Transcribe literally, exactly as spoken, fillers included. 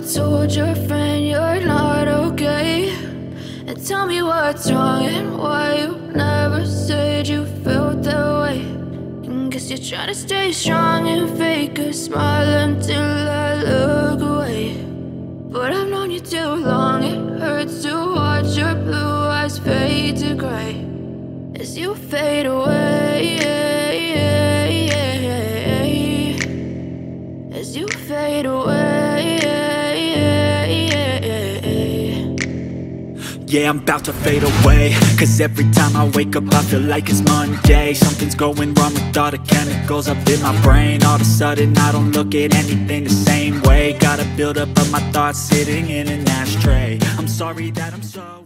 told your friend you're not okay? And tell me what's wrong and why you never said you felt that way. And guess you're trying to stay strong and fake a smile until I look away. But I've known you too long, it hurts to watch your blue eyes fade to gray as you fade away, as you fade away. Yeah, I'm about to fade away, cause every time I wake up I feel like it's Monday. Something's going wrong with all the chemicals up in my brain. All of a sudden I don't look at anything the same way. Got a build up of my thoughts sitting in an ashtray. I'm sorry that I'm so